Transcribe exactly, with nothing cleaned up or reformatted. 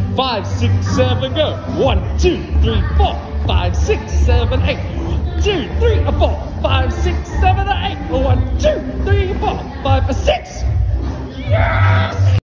Five, six, seven, go. One, two, three, four, five, six, seven, eight. One, two, three, four, five, six, seven, eight. One, two, three, four, five, six.